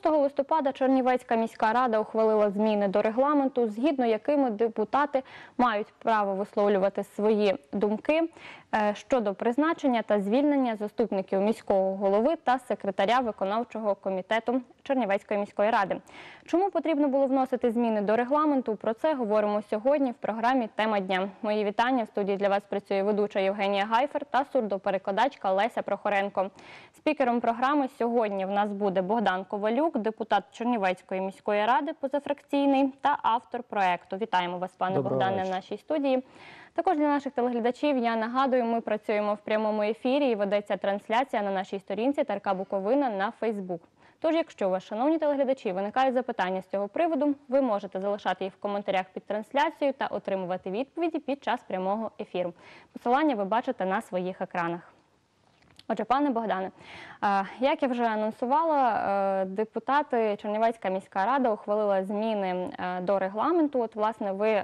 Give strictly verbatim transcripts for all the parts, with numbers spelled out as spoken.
шостого листопада Чернівецька міська рада ухвалила зміни до регламенту, згідно якими депутати мають право висловлювати свої думки щодо призначення та звільнення заступників міського голови та секретаря виконавчого комітету Чернівецької міської ради. Чому потрібно було вносити зміни до регламенту? Про це говоримо сьогодні в програмі «Тема дня». Мої вітання. В студії для вас працює ведуча Євгенія Гайфер та сурдоперекладачка Леся Прохоренко. Спікером програми сьогодні в нас буде Богдан Ковалюк, депутат Чернівецької міської ради, позафракційний, та автор проекту. Вітаємо вас, пане Доброго Богдане, вечора. в нашій студії. Також для наших телеглядачів я нагадую, ми працюємо в прямому ефірі і ведеться трансляція на нашій сторінці ТРК Буковина на Фейсбук. Тож, якщо у вас, шановні телеглядачі, виникають запитання з цього приводу, ви можете залишати їх в коментарях під трансляцією та отримувати відповіді під час прямого ефіру. Посилання ви бачите на своїх екранах. Отже, пане Богдане, як я вже анонсувала, депутати Чернівецька міська рада ухвалила зміни до регламенту. От, власне, ви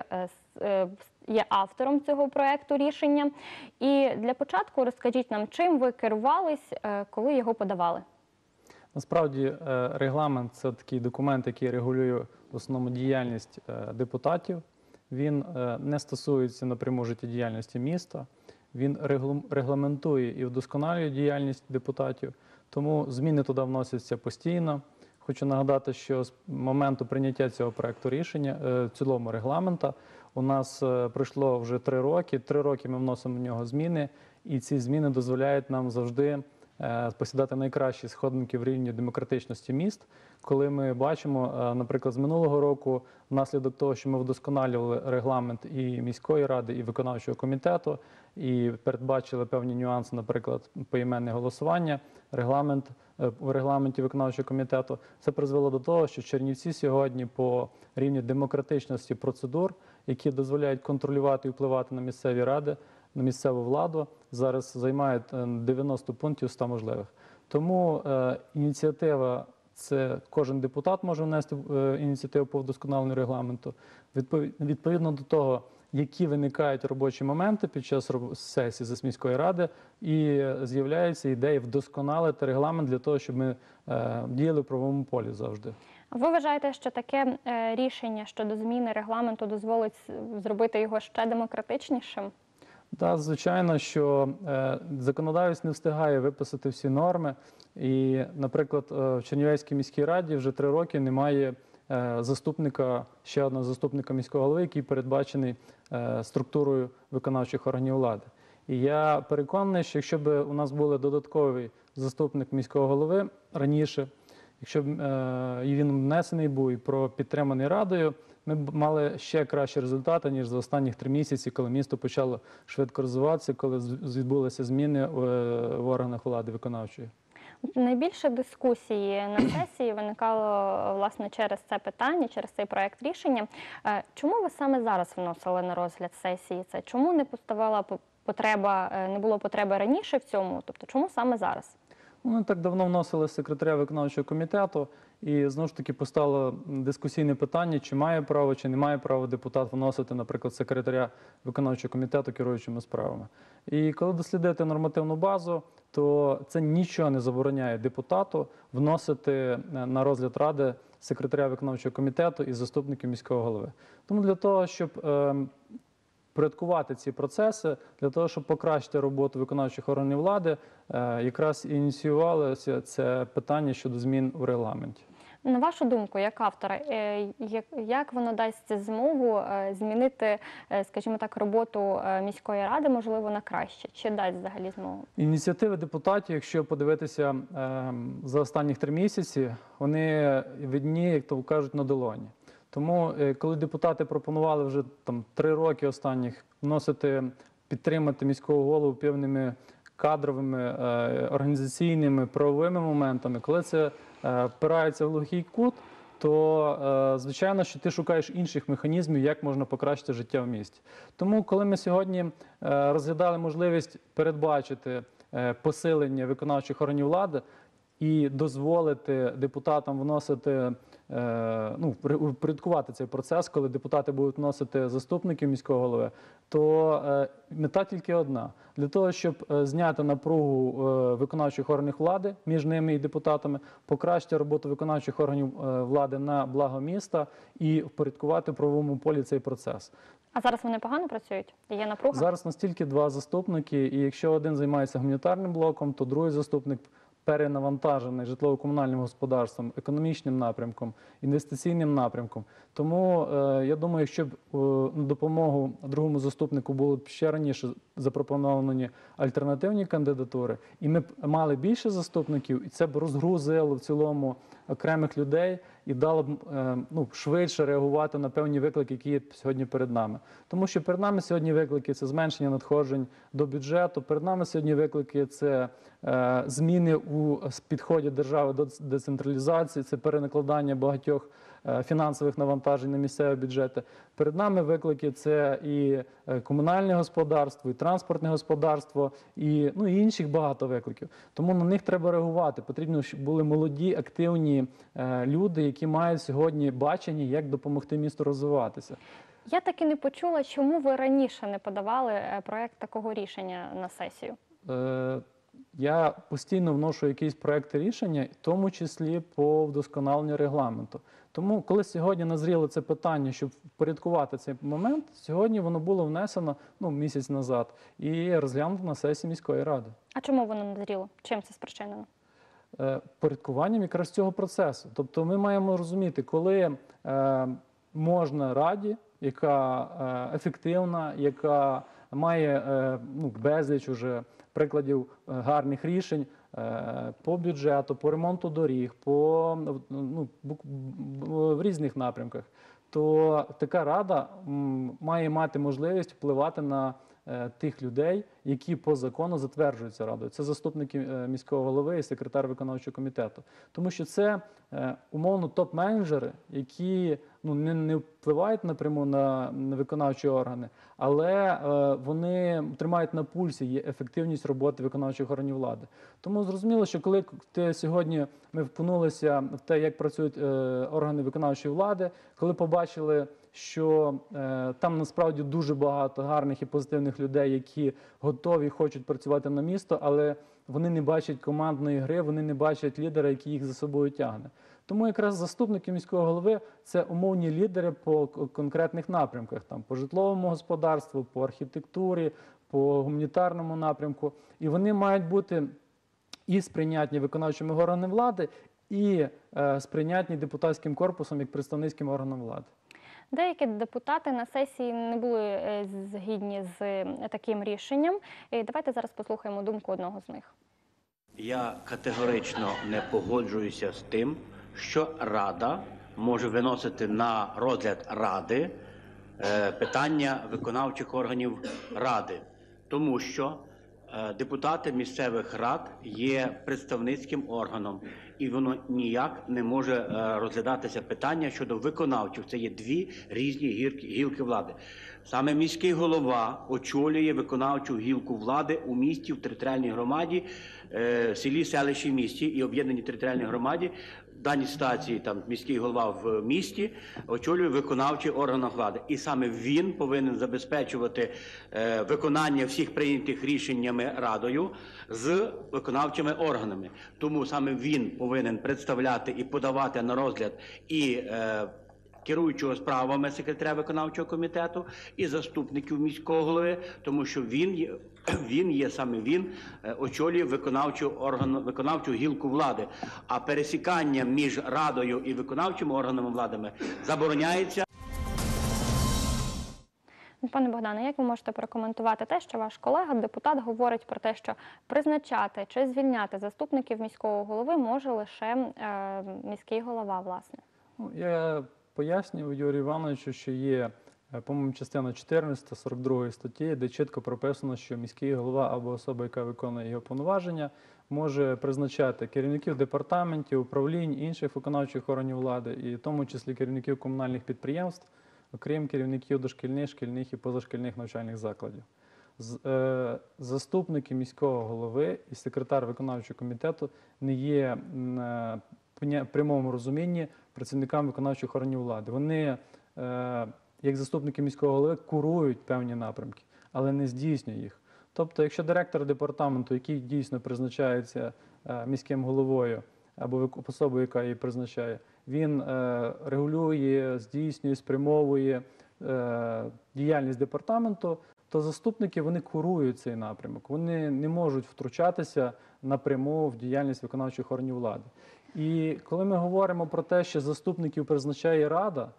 є автором цього проекту рішення. І для початку розкажіть нам, чим ви керувались, коли його подавали? Насправді, регламент – це такий документ, який регулює в основному діяльність депутатів. Він не стосується напряму життєдіяльності міста. Він регламентує і вдосконалює діяльність депутатів, тому зміни туди вносяться постійно. Хочу нагадати, що з моменту прийняття цього проекту рішення, в цілому регламента, у нас пройшло вже три роки. Три роки ми вносимо в нього зміни, і ці зміни дозволяють нам завжди посідати найкращі сходинки в рівні демократичності міст. Коли ми бачимо, наприклад, з минулого року, внаслідок того, що ми вдосконалювали регламент і міської ради, і виконавчого комітету, і передбачили певні нюанси, наприклад, поіменне голосування, регламент, в регламенті виконавчого комітету, це призвело до того, що Чернівці сьогодні по рівню демократичності процедур, які дозволяють контролювати і впливати на місцеві ради, на місцеву владу, зараз займають дев'яносто пунктів з ста можливих. Тому е, ініціатива, це кожен депутат може внести е, ініціативу по вдосконаленню регламенту. Відповідно до того, які виникають робочі моменти під час сесії з міської ради, і з'являється ідея вдосконалити регламент для того, щоб ми е, діяли в правовому полі завжди. Ви вважаєте, що таке е, рішення щодо зміни регламенту дозволить зробити його ще демократичнішим? Так, звичайно, що е, законодавець не встигає виписати всі норми. І, наприклад, в Чернівецькій міській раді вже три роки немає е, заступника, ще одного заступника міського голови, який передбачений е, структурою виконавчих органів влади. І я переконаний, що якщо б у нас був додатковий заступник міського голови раніше, якщо б е, і він внесений був і про підтриманий радою, ми б мали ще кращі результати, ніж за останні три місяці, коли місто почало швидко розвиватися, коли відбулися зміни в органах влади виконавчої. Найбільше дискусії на сесії виникало, власне, через це питання, через цей проект рішення. Чому ви саме зараз вносили на розгляд сесії це? Чому не поставала потреба, не було потреби раніше в цьому? Тобто, чому саме зараз? Ми так давно вносили секретаря виконавчого комітету, і знову ж таки постало дискусійне питання, чи має право, чи не має права депутат вносити, наприклад, секретаря виконавчого комітету керуючими справами. І коли дослідити нормативну базу, то це нічого не забороняє депутату вносити на розгляд ради секретаря виконавчого комітету і заступників міського голови. Тому для того, щоб е, порядкувати ці процеси, для того, щоб покращити роботу виконавчих органів влади, якраз ініціювалося це питання щодо змін в регламенті. На вашу думку, як автора, як воно дасть змогу змінити, скажімо так, роботу міської ради, можливо, на краще? Чи дасть взагалі змогу? Ініціативи депутатів, якщо подивитися за останніх три місяці, вони видні, як то кажуть, на долоні. Тому, коли депутати пропонували вже там три роки останніх вносити, підтримати міського голову певними кадровими, організаційними, правовими моментами, коли це впирається в глухий кут, то, звичайно, що ти шукаєш інших механізмів, як можна покращити життя в місті. Тому, коли ми сьогодні розглядали можливість передбачити посилення виконавчих органів влади, і дозволити депутатам вносити, е, ну, впорядкувати цей процес, коли депутати будуть вносити заступників міського голови, то е, мета тільки одна. Для того, щоб е, зняти напругу е, виконавчих органів влади між ними і депутатами, покращити роботу виконавчих органів е, влади на благо міста і впорядкувати в правовому полі цей процес. А зараз вони погано працюють? Є напруга? Зараз настільки два заступники, і якщо один займається гуманітарним блоком, то другий заступник перенавантажений житлово-комунальним господарством, економічним напрямком, інвестиційним напрямком. Тому е, я думаю, якщо б е, на допомогу другому заступнику були б ще раніше запропоновані альтернативні кандидатури, і ми б мали більше заступників, і це б розгрузило в цілому окремих людей і дало б е, ну, швидше реагувати на певні виклики, які є сьогодні перед нами. Тому що перед нами сьогодні виклики – це зменшення надходжень до бюджету, перед нами сьогодні виклики – це е, зміни у підході держави до децентралізації, це перенакладання багатьох е, фінансових навантажень на місцеві бюджети. Перед нами виклики – це і е, комунальне господарство, і транспортне господарство, і, ну, і інших багато викликів. Тому на них треба реагувати. Потрібно, щоб були молоді, активні е, люди, які мають сьогодні бачення, як допомогти місту розвиватися. Я так і не почула, чому ви раніше не подавали е, проект такого рішення на сесію? Е, Я постійно вношу якісь проекти рішення, в тому числі по вдосконаленню регламенту. Тому, коли сьогодні назріло це питання, щоб впорядкувати цей момент, сьогодні воно було внесено, ну, місяць назад і розглянуто на сесії міської ради. А чому воно не назріло? Чим це спричинено? Е, Впорядкуванням якраз цього процесу. Тобто ми маємо розуміти, коли е, можна раді, яка е, ефективна, яка має е, ну, безліч уже прикладів е, гарних рішень е, по бюджету, по ремонту доріг, по, ну, бу- бу- в різних напрямках, то така рада м, має мати можливість впливати на е, тих людей, які по закону затверджуються радою. Це заступники е, міського голови і секретар виконавчого комітету. Тому що це е, умовно топ-менеджери, які, ну, не, не впливають напряму на, на виконавчі органи, але е, вони тримають на пульсі є ефективність роботи виконавчих органів влади. Тому зрозуміло, що коли ти сьогодні ми впнулися в те, як працюють е, органи виконавчої влади, коли побачили, що е, там насправді дуже багато гарних і позитивних людей, які готові, хочуть працювати на місто, але вони не бачать командної гри, вони не бачать лідера, який їх за собою тягне. Тому якраз заступники міського голови – це умовні лідери по к- конкретних напрямках, там, по житловому господарству, по архітектурі, по гуманітарному напрямку. І вони мають бути і сприйнятні виконавчими органами влади, і е, сприйнятні депутатським корпусом як представницьким органом влади. Деякі депутати на сесії не були е, згідні з е, таким рішенням. І давайте зараз послухаємо думку одного з них. Я категорично не погоджуюся з тим, що Рада може виносити на розгляд Ради е, питання виконавчих органів Ради, тому що е, депутати місцевих рад є представницьким органом, і воно ніяк не може е, розглядатися питання щодо виконавчих. Це є дві різні гірки, гілки влади. Саме міський голова очолює виконавчу гілку влади у місті, в територіальній громаді, е, селі, селищі, місті і об'єднаній територіальній громаді. В даній ситуації там міський голова в місті очолює виконавчий орган влади. І саме він повинен забезпечувати е, виконання всіх прийнятих рішеннями Радою з виконавчими органами. Тому саме він повинен представляти і подавати на розгляд і е, керуючого справами секретаря виконавчого комітету і заступників міського голови, тому що він є, він є саме він е, очолює виконавчу орган, виконавчу гілку влади. А пересікання між радою і виконавчими органами влади забороняється. Пане Богдане, як ви можете прокоментувати те, що ваш колега, депутат, говорить про те, що призначати чи звільняти заступників міського голови може лише е, міський голова, власне? Ну, я пояснюю Юрію Івановичу, що є, е, по-моєму, частина чотирнадцята сорок другої статті, де чітко прописано, що міський голова або особа, яка виконує його повноваження, може призначати керівників департаментів, управлінь, інших виконавчих органів влади, і в тому числі керівників комунальних підприємств, окрім керівників дошкільних, шкільних і позашкільних навчальних закладів. з- е, заступники міського голови і секретар виконавчого комітету не є м, е, поня- в прямому розумінні працівниками виконавчих органів влади. Вони, е, як заступники міського голови, курують певні напрямки, але не здійснюють їх. Тобто, якщо директор департаменту, який дійсно призначається е, міським головою або вик- особою, яка її призначає, він е, регулює, здійснює, спрямовує е, діяльність департаменту, то заступники вони курують цей напрямок. Вони не можуть втручатися напряму в діяльність виконавчих органів влади. І коли ми говоримо про те, що заступників призначає Рада,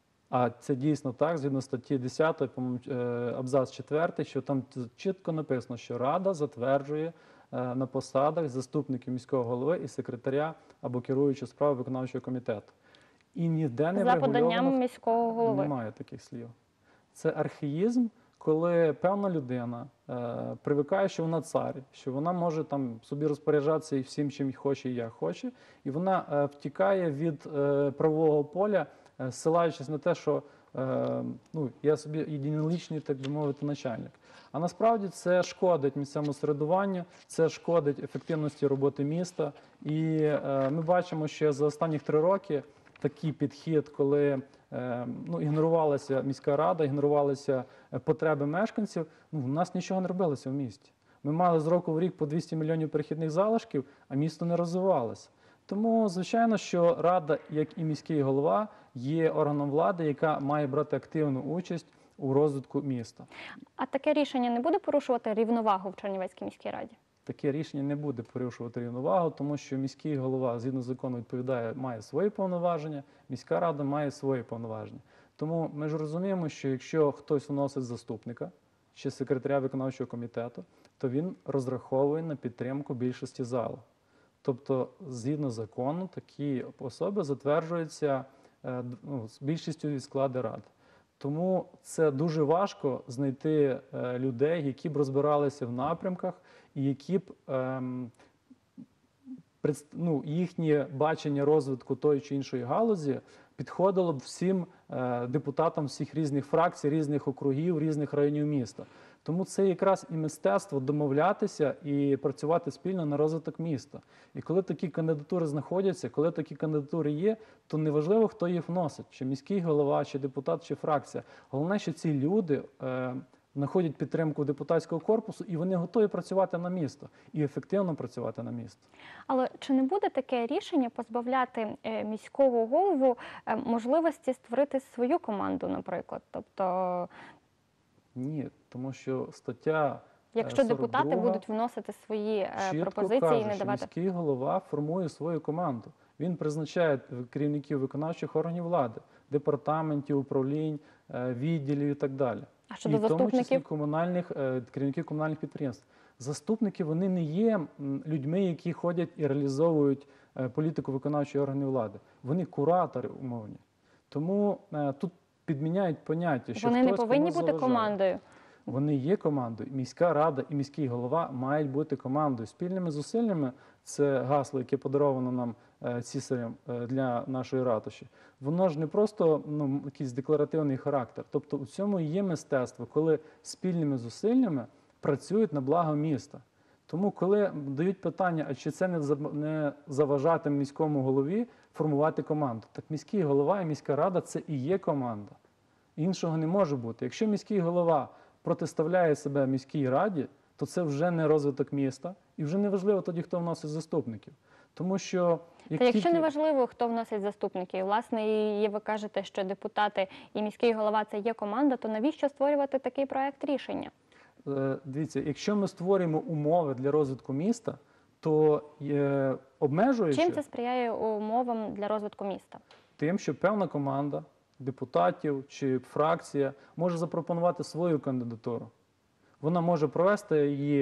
а це дійсно так, згідно статті десятої, по-моєму, е, абзац четвертий, що там чітко написано, що Рада затверджує е, на посадах заступників міського голови і секретаря або керуючого справи виконавчого комітету. І ніде не За врегульовано, поданням міського голови. немає таких слів. Це архаїзм, коли певна людина е, привикає, що вона цар, що вона може там собі розпоряджатися і всім, чим хоче і як хоче, і вона е, втікає від е, правового поля, е, ссилаючись на те, що е, ну, я собі єдинолічний, так би мовити, начальник. А насправді це шкодить місцевому середуванню, це шкодить ефективності роботи міста. І е, ми бачимо, що за останні три роки такий підхід, коли е, ну, ігнорувалася міська рада, ігнорувалися е, потреби мешканців, ну, у нас нічого не робилося в місті. Ми мали з року в рік по двісті мільйонів перехідних залишків, а місто не розвивалося. Тому, звичайно, що рада, як і міський голова, є органом влади, яка має брати активну участь у розвитку міста. А таке рішення не буде порушувати рівновагу в Чернівецькій міській раді? Таке рішення не буде порушувати рівновагу, тому що міський голова, згідно закону, відповідає, має свої повноваження, міська рада має свої повноваження. Тому ми ж розуміємо, що якщо хтось вносить заступника чи секретаря виконавчого комітету, то він розраховує на підтримку більшості залу. Тобто, згідно закону, такі особи затверджуються е, д- ну, з більшістю від складу ради. Тому це дуже важко знайти е, людей, які б розбиралися в напрямках і які б ем, предс- ну, їхнє бачення розвитку тої чи іншої галузі підходило б всім е, депутатам всіх різних фракцій, різних округів, різних районів міста. Тому це якраз і мистецтво домовлятися і працювати спільно на розвиток міста. І коли такі кандидатури знаходяться, коли такі кандидатури є, то неважливо, хто їх вносить, чи міський голова, чи депутат, чи фракція. Головне, що ці люди е, знаходять підтримку депутатського корпусу, і вони готові працювати на місто, і ефективно працювати на місто. Але чи не буде таке рішення позбавляти е, міського голову е, можливості створити свою команду, наприклад? Тобто, Ні, тому що стаття якщо е, депутати сорок друга будуть вносити свої е, чітко пропозиції каже, і не що давати. міський голова формує свою команду. Він призначає керівників виконавчих органів влади, департаментів, управлінь, е, відділів і так далі. А щодо і в тому числі заступників? комунальних, е, керівників комунальних підприємств. Заступники, вони не є м, людьми, які ходять і реалізовують е, політику виконавчої органів влади. Вони куратори умовні. Тому е, тут підміняють поняття, що Вони не хтось повинні комусь бути заважає. командою. Вони є командою. Міська рада і міський голова мають бути командою. Спільними зусиллями – це гасло, яке подаровано нам е, цісарем е, для нашої ратуші. Воно ж не просто ну, якийсь декларативний характер. Тобто у цьому і є мистецтво, коли спільними зусиллями працюють на благо міста. Тому, коли дають питання, а чи це не заб- не заважатиме міському голові формувати команду, так міський голова і міська рада – це і є команда. Іншого не може бути. Якщо міський голова протиставляє себе міській раді, то це вже не розвиток міста, і вже не важливо тоді, хто вносить заступників. Тому що як Та якщо тільки... не важливо, хто вносить заступники, і, власне, і ви кажете, що депутати і міський голова – це є команда, то навіщо створювати такий проект рішення? Е, Дивіться, якщо ми створюємо умови для розвитку міста, то е, обмежуючи Чим це сприяє умовам для розвитку міста? тим, що певна команда депутатів чи фракція може запропонувати свою кандидатуру. Вона може провести її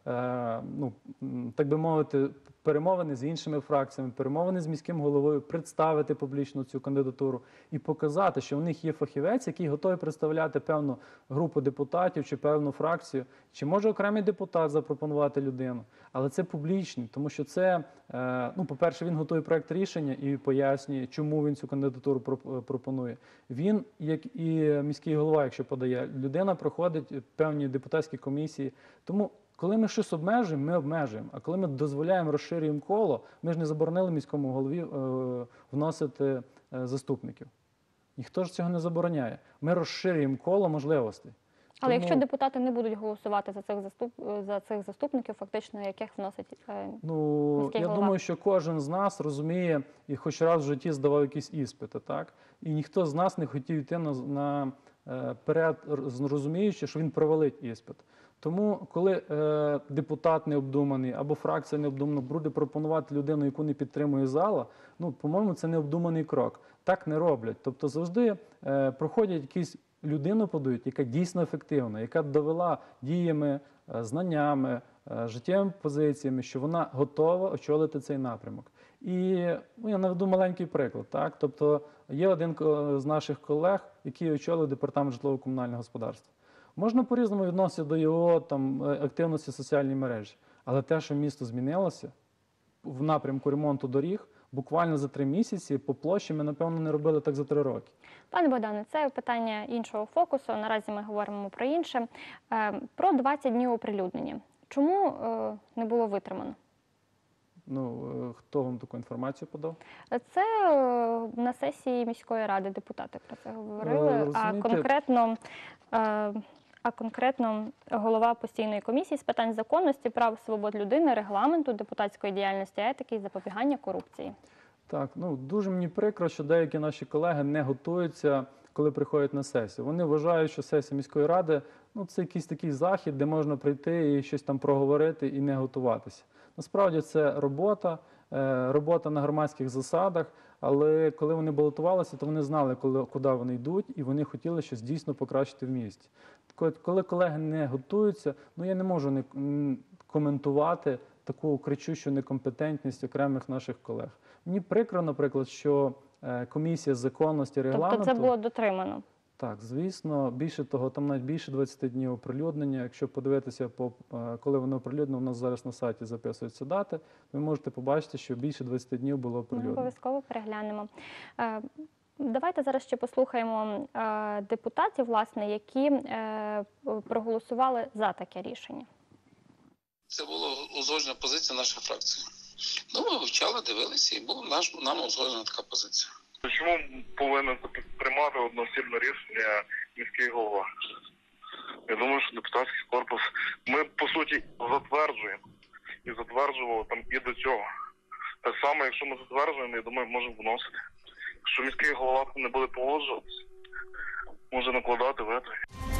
е, ну, м, так би мовити, перемовини з іншими фракціями, перемовини з міським головою, представити публічно цю кандидатуру і показати, що в них є фахівець, який готовий представляти певну групу депутатів чи певну фракцію, чи може окремий депутат запропонувати людину. Але це публічно, тому що це, е, ну, по-перше, він готує проект рішення і пояснює, чому він цю кандидатуру проп- пропонує. Він, як і міський голова, якщо подає, людина проходить певні депутатські комісії. Тому коли ми щось обмежуємо, ми обмежуємо. А коли ми дозволяємо, розширюємо коло, ми ж не заборонили міському голові е, вносити е, заступників. Ніхто ж цього не забороняє. Ми розширюємо коло можливостей. Але Тому, якщо депутати не будуть голосувати за цих заступ за цих заступників, фактично яких вносить е, ну, міський я голова? думаю, що кожен з нас розуміє і хоч раз в житті здавав якісь іспити, так? І ніхто з нас не хотів йти на, на е, перед, розуміючи, що він провалить іспит. Тому, коли е, депутат необдуманий або фракція необдумана буде пропонувати людину, яку не підтримує зала, ну, по-моєму, це необдуманий крок. Так не роблять. Тобто завжди е, проходять якісь людину подають, яка дійсно ефективна, яка довела діями, е, знаннями, е, життєвими позиціями, що вона готова очолити цей напрямок. І ну, я наведу маленький приклад. Так? Тобто є один ко- з наших колег, який очолив департамент житлово-комунального господарства. Можна по-різному відноситися до його там, е, активності в соціальній мережі, але те, що місто змінилося в напрямку ремонту доріг, буквально за три місяці по площі ми, напевно, не робили так за три роки. Пане Богдане, це питання іншого фокусу. Наразі ми говоримо про інше. Е, Про двадцять днів оприлюднення. Чому е, не було витримано? Ну, е, хто вам таку інформацію подав? Це е, на сесії міської ради депутати про це говорили, Е, а розумієте- конкретно, е, а конкретно голова постійної комісії з питань законності, прав, свобод людини, регламенту, депутатської діяльності, етики і запобігання корупції. Так, ну дуже мені прикро, що деякі наші колеги не готуються, коли приходять на сесію. Вони вважають, що сесія міської ради ну, це якийсь такий захід, де можна прийти і щось там проговорити і не готуватися. Насправді це робота, е, робота на громадських засадах, але коли вони балотувалися, то вони знали, коли, куди вони йдуть, і вони хотіли щось дійсно покращити в місті. Так от, коли колеги не готуються, ну я не можу не м, коментувати таку кричущу некомпетентність окремих наших колег. Мені прикро, наприклад, що е, комісія з законності регламенту... Тобто це було дотримано? Так, звісно. Більше того, там навіть більше двадцяти днів оприлюднення. Якщо подивитися, по, е, коли воно оприлюднено, у нас зараз на сайті записуються дати, ви можете побачити, що більше двадцяти днів було Ми оприлюднено. обов'язково переглянемо. Е, Давайте зараз ще послухаємо е, депутатів, власне, які е, проголосували за таке рішення. Це була узгоджена позиція нашої фракції. Ну, ми вивчали, дивилися, і була наш, нам узгоджена така позиція. Чому повинен приймати одноосібне рішення міський голова? Я думаю, що депутатський корпус, ми, по суті, затверджуємо. І затверджували там і до цього. Так само, якщо ми затверджуємо, я думаю, можемо вносити. Якщо міський голова не буде погоджуватися, може накладати вето.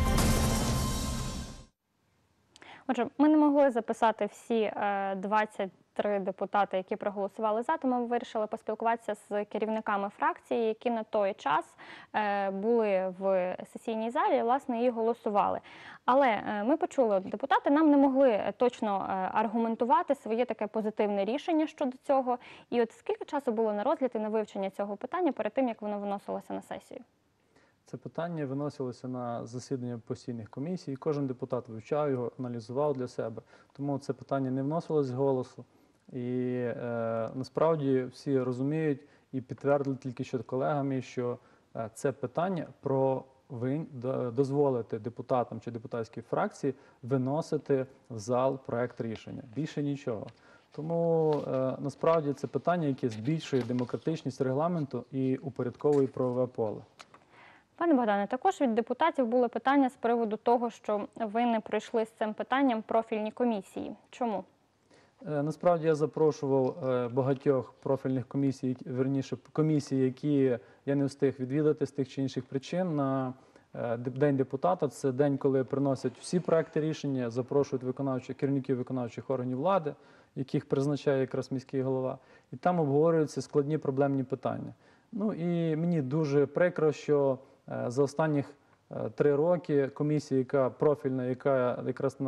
Отже, ми не могли записати всі е, двадцять три депутати, які проголосували за, тому ми вирішили поспілкуватися з керівниками фракції, які на той час е, були в сесійній залі і, власне, і голосували. Але е, ми почули, от, депутати нам не могли точно е, аргументувати своє таке позитивне рішення щодо цього. І от скільки часу було на розгляд і на вивчення цього питання перед тим, як воно виносилося на сесію? Це питання виносилося на засідання постійних комісій, і кожен депутат вивчав його, аналізував для себе. Тому це питання не вносилось з голосу. І е, насправді всі розуміють і підтвердили тільки що колегами, що е, це питання про вин, до- дозволити депутатам чи депутатській фракції виносити в зал проект рішення. Більше нічого. Тому е, насправді це питання, яке збільшує демократичність регламенту і упорядковує правове поле. Пане Богдане, також від депутатів були питання з приводу того, що ви не пройшли з цим питанням профільні комісії. Чому? Е, Насправді я запрошував е, багатьох профільних комісій, які- верніше комісій, які я не встиг відвідати з тих чи інших причин на е, деп- День депутата. Це день, коли приносять всі проекти рішення, запрошують виконавчих, керівників виконавчих органів влади, яких призначає якраз міський голова, і там обговорюються складні проблемні питання. Ну і мені дуже прикро, що е, за останніх е, три роки комісія, яка профільна, яка якраз на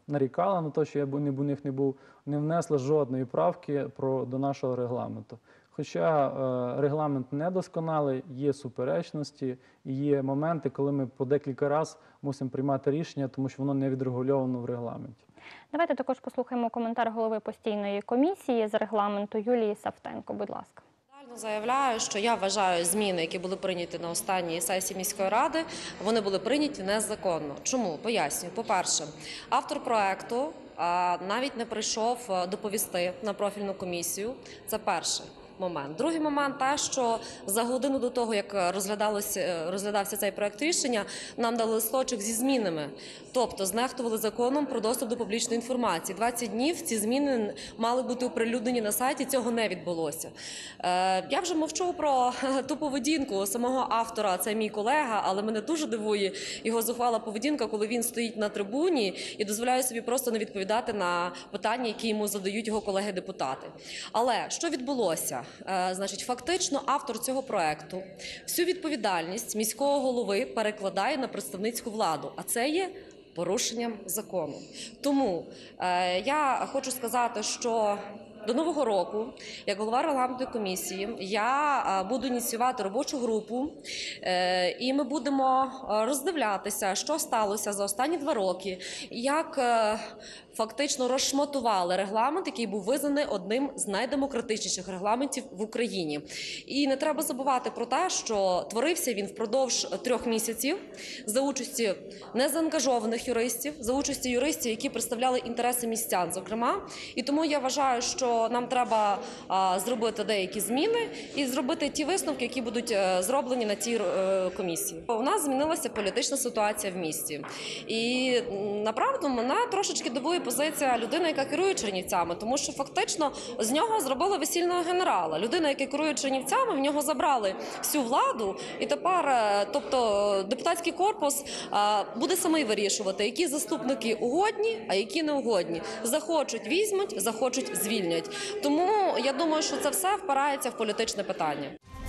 нарікала на те, що я б не у них не був, не внесла жодної правки про, до нашого регламенту. Хоча е, регламент недосконалий, є суперечності і є моменти, коли ми по декілька разів мусимо приймати рішення, тому що воно не відрегульовано в регламенті. Давайте також послухаємо коментар голови постійної комісії з регламенту Юлії Савтенко. Будь ласка. Заявляю, що я вважаю зміни, які були прийняті на останній сесії міської ради, вони були прийняті незаконно. Чому? Пояснюю. По-перше, автор проекту а, навіть не прийшов доповісти на профільну комісію. Це перший момент. Другий момент – те, що за годину до того, як розглядалося, розглядався цей проект рішення, нам дали листочок зі змінами. Тобто знехтували законом про доступ до публічної інформації. двадцять днів ці зміни мали бути оприлюднені на сайті, цього не відбулося. Е, я вже мовчу про ту поведінку самого автора, це мій колега, але мене дуже дивує його зухвала поведінка, коли він стоїть на трибуні і дозволяє собі просто не відповідати на питання, які йому задають його колеги-депутати. Але що відбулося? Значить, фактично автор цього проекту всю відповідальність міського голови перекладає на представницьку владу, а це є порушенням закону. Тому е, я хочу сказати, що до Нового року, як голова регламентної комісії, я буду ініціювати робочу групу, і ми будемо роздивлятися, що сталося за останні два роки, як фактично розшматували регламент, який був визнаний одним з найдемократичніших регламентів в Україні. І не треба забувати про те, що творився він впродовж трьох місяців за участі незаангажованих юристів, за участі юристів, які представляли інтереси містян, зокрема. І тому я вважаю, що нам треба а, зробити деякі зміни і зробити ті висновки, які будуть а, зроблені на цій а, комісії. У нас змінилася політична ситуація в місті. І направду мене трошечки дивує позиція людини, яка керує Чернівцями, тому що фактично з нього зробили весільного генерала. Людина, яка керує Чернівцями, в нього забрали всю владу, і тепер, тобто, депутатський корпус а, буде самий вирішувати, які заступники угодні, а які не угодні. Захочуть – візьмуть, захочуть – звільнять. Тому я думаю, що це все впирається в політичне питання.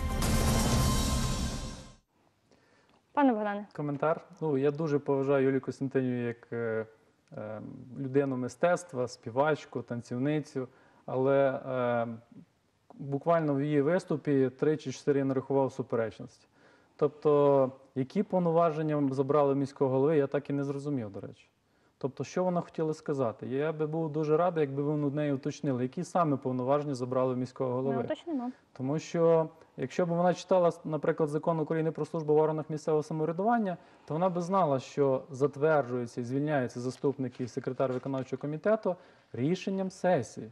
Пане Богдане. Коментар. Ну, я дуже поважаю Юлію Костянтинівну як е, е, людину мистецтва, співачку, танцівницю, але е, буквально в її виступі три чи чотири я нарахував суперечності. Тобто, які повноваження забрали міського голови, я так і не зрозумів, до речі. Тобто, що вона хотіла сказати? Я би був дуже радий, якби ви над нею уточнили, які саме повноваження забрали міського голови. Ми уточнимо. Тому що, якщо б вона читала, наприклад, Закон України про службу в органах місцевого самоврядування, то вона б знала, що затверджуються і звільняються заступники і секретар виконавчого комітету рішенням сесії.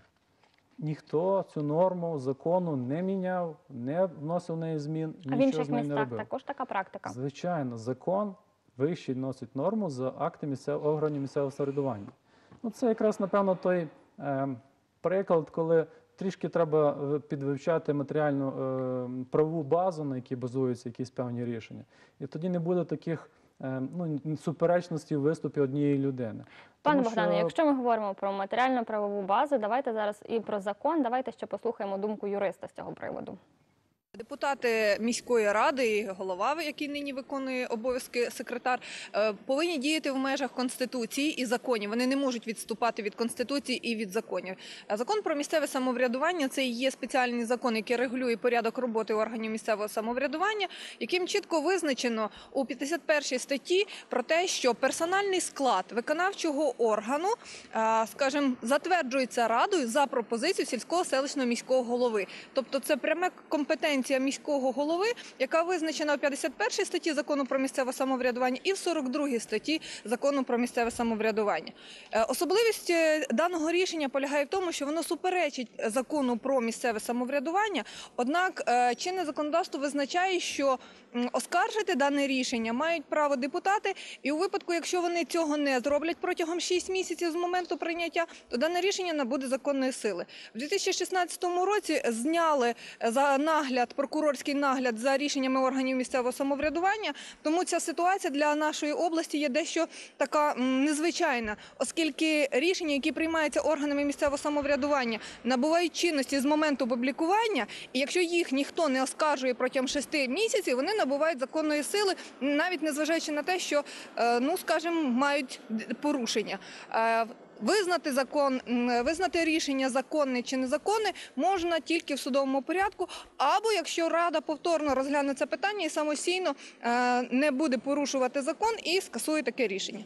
Ніхто цю норму закону не міняв, не вносив в неї змін, А в нічого інших з нею не містах робив. також така практика? Звичайно, закон вищий носить норму за акти місцевого, органів місцевого самоврядування. Ну, це якраз, напевно, той е, приклад, коли трішки треба підвивчати матеріальну е, правову базу, на якій базуються якісь певні рішення. І тоді не буде таких е, ну, суперечностей в виступі однієї людини. Пане Тому Богдане, що... якщо ми говоримо про матеріально-правову базу, давайте зараз і про закон, давайте ще послухаємо думку юриста з цього приводу. Депутати міської ради і голова, який нині виконує обов'язки секретар, повинні діяти в межах Конституції і законів. Вони не можуть відступати від Конституції і від законів. Закон про місцеве самоврядування – це є спеціальний закон, який регулює порядок роботи органів місцевого самоврядування, яким чітко визначено у п'ятдесят першій статті про те, що персональний склад виконавчого органу, скажімо, затверджується радою за пропозицією сільського, селищного, міського голови. Тобто це пряма компетенція міського голови, яка визначена у п'ятдесят першій статті Закону про місцеве самоврядування і в сорок другій статті Закону про місцеве самоврядування. Особливість даного рішення полягає в тому, що воно суперечить Закону про місцеве самоврядування, однак чинне законодавство визначає, що оскаржити дане рішення мають право депутати, і у випадку, якщо вони цього не зроблять протягом шести місяців з моменту прийняття, то дане рішення набуде законної сили. В дві тисячі шістнадцятому році зняли за нагляд прокурорський нагляд за рішеннями органів місцевого самоврядування. Тому ця ситуація для нашої області є дещо така м, незвичайна, оскільки рішення, які приймаються органами місцевого самоврядування, набувають чинності з моменту публікування, і якщо їх ніхто не оскаржує протягом шести місяців, вони набувають законної сили, навіть незважаючи на те, що, е, ну, скажімо, мають порушення. Е, Визнати закон, м, визнати рішення законне чи незаконне можна тільки в судовому порядку, або якщо Рада повторно розгляне це питання і самостійно е, не буде порушувати закон і скасує таке рішення.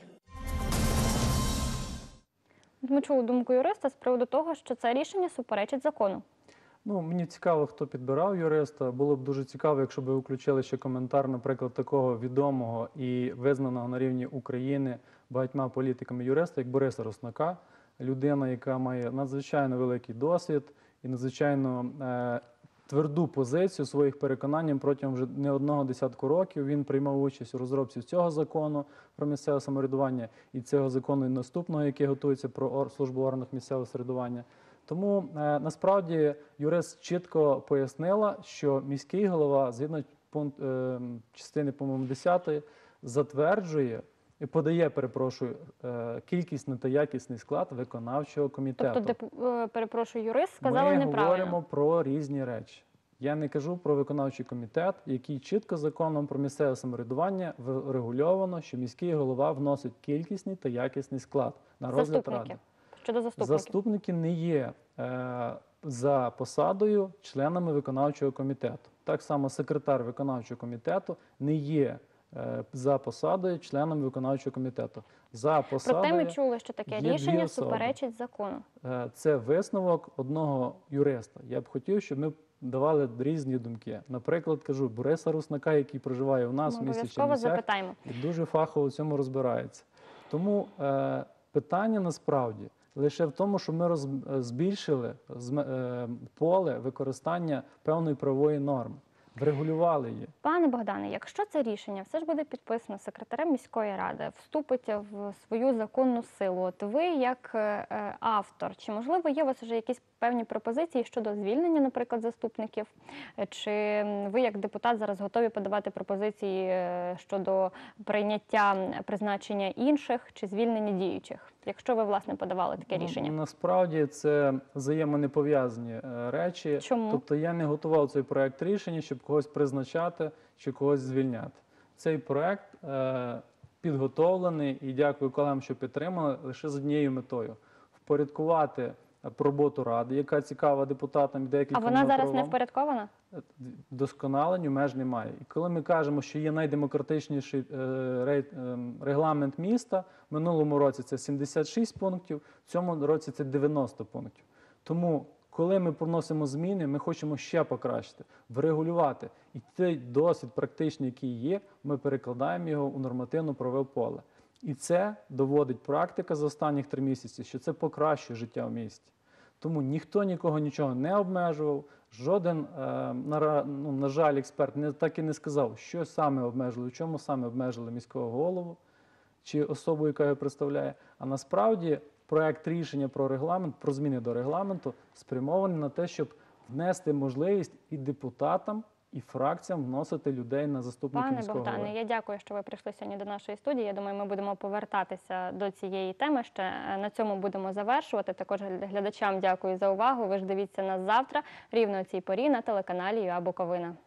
Ми чули думку юриста з приводу того, що це рішення суперечить закону. Ну, мені цікаво, хто підбирав юриста. Було б дуже цікаво, якщо б ви включили ще коментар, наприклад, такого відомого і визнаного на рівні України багатьма політиками юриста, як Бориса Руснака, людина, яка має надзвичайно великий досвід і надзвичайно е, тверду позицію своїх переконань протягом вже не одного десятку років. Він приймав участь у розробці цього закону про місцеве самоврядування і цього закону і наступного, який готується про ор- службу в органах місцевого самоврядування. Тому е, насправді юрист чітко пояснила, що міський голова, згідно пункт, е, частини, по-моєму, десятої, затверджує і подає, перепрошую, е, кількісний та якісний склад виконавчого комітету. Тобто, депу- е, перепрошую, юрист сказали Ми неправильно. говоримо про різні речі. Я не кажу про виконавчий комітет, який чітко законом про місцеве самоврядування врегульовано, що міський голова вносить кількісний та якісний склад на розгляд Заступники. ради. Щодо заступників. Заступники не є е, за посадою членами виконавчого комітету. Так само секретар виконавчого комітету не є е, за посадою членом виконавчого комітету. За посадою Проте ми чули, що таке є дві рішення особи. суперечить закону. Е, Це висновок одного юриста. Я б хотів, щоб ми давали різні думки. Наприклад, кажу, Бориса Руснака, який проживає у нас Ми в місті обов'язково Чернівцях, запитаємо. і дуже фахово в цьому розбирається. Тому е, питання насправді лише в тому, що ми роз, збільшили зме- е, поле використання певної правової норми, врегулювали її. Пане Богдане, якщо це рішення все ж буде підписано секретарем міської ради, вступить в свою законну силу, от ви як е, е, автор, чи можливо є у вас вже якісь певні пропозиції щодо звільнення, наприклад, заступників? Е, Чи м, ви як депутат зараз готові подавати пропозиції е, щодо прийняття призначення інших чи звільнення діючих? Якщо ви, власне, подавали таке Ну, рішення. насправді це взаємонепов'язані е, речі. Чому? Тобто я не готував цей проект рішення, щоб когось призначати чи когось звільняти. Цей проект е, підготовлений, і дякую колегам, що підтримали, лише з однією метою – впорядкувати роботу Ради, яка цікава депутатам і деяким А вона зараз не правовам. впорядкована? Вдосконаленню меж немає. І коли ми кажемо, що є найдемократичніший е, рей- е, регламент міста, в минулому році це сімдесят шість пунктів, в цьому році це дев'яносто пунктів. Тому, коли ми приносимо зміни, ми хочемо ще покращити, врегулювати. І цей досвід практичний, який є, ми перекладаємо його у нормативно-правове поле. І це доводить практика за останніх три місяці, що це покращує життя в місті. Тому ніхто нікого нічого не обмежував, жоден, е, на, ра- ну, на жаль, експерт не, так і не сказав, що саме обмежили, в чому саме обмежили міського голову чи особу, яка його представляє. А насправді проект рішення про регламент, про зміни до регламенту спрямований на те, щоб внести можливість і депутатам, і фракціям вносити людей на заступників Пане міського Богдане, голови. я дякую, що ви прийшли сьогодні до нашої студії. Я думаю, ми будемо повертатися до цієї теми. Ще е, на цьому будемо завершувати. Також глядачам дякую за увагу. Ви ж дивіться нас завтра рівно о цій порі на телеканалі ЮА Буковина.